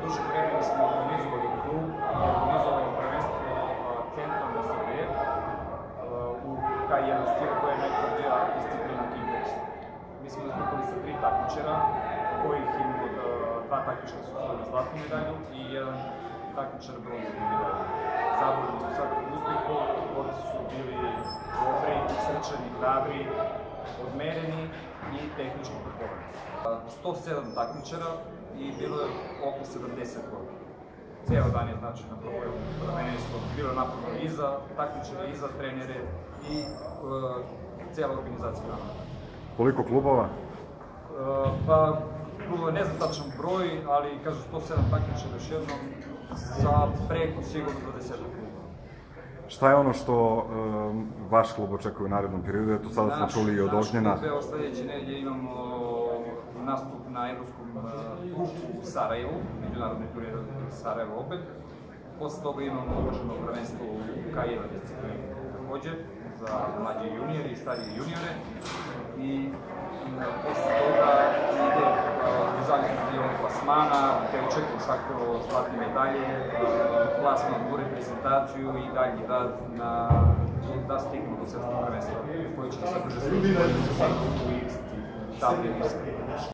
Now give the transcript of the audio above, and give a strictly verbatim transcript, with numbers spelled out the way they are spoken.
duže vreme mi smo organizovali klub i organizovali prvenstvo centralne Srbije u K jedan stilu koja je najtvrđija disciplina kickboksa. Mi smo nastupili sa tri takmičara, kojih imamo dva takmičara su osvojili zlatnu medalju i jedan takmičar bronzanu medalju. Zadovoljni su svakog uspeha, borci su bili dobri, srčani, hrabri, odmereni i tehnički potkovani. sto sedam takmičara i bilo je oko sedamdeset godina. Cijelo dan je znači na programu prvenstvo, bilo je naporno i za takmičare, i za trenere i cijela organizacija nama. Koliko klubova? Pa, klubova ne znam tačan broj, ali kažu sto sedam takmičara još jednom sa preko sigurno dvadeset klubova. Šta je ono što vaš klub očekuje u narednom periodu? Eto, sada smo čuli i od Ognjena. Naš klub, evo sljedeće nedelje imamo nastup na Evropskom kupu u Sarajevu, međunarodni turnir Sarajevo opet. Posle toga imamo uloženo prvenstvo u K jedan disciplini takođe, za mlađe juniore i starije juniore. I posle toga ide u zavisnosti od plasmana, te očekujem svakako zlatne medalje, plasman u reprezentaciju i dalji rad na da stignemo do svetskog prvenstva, koji će da se održe u X, tabli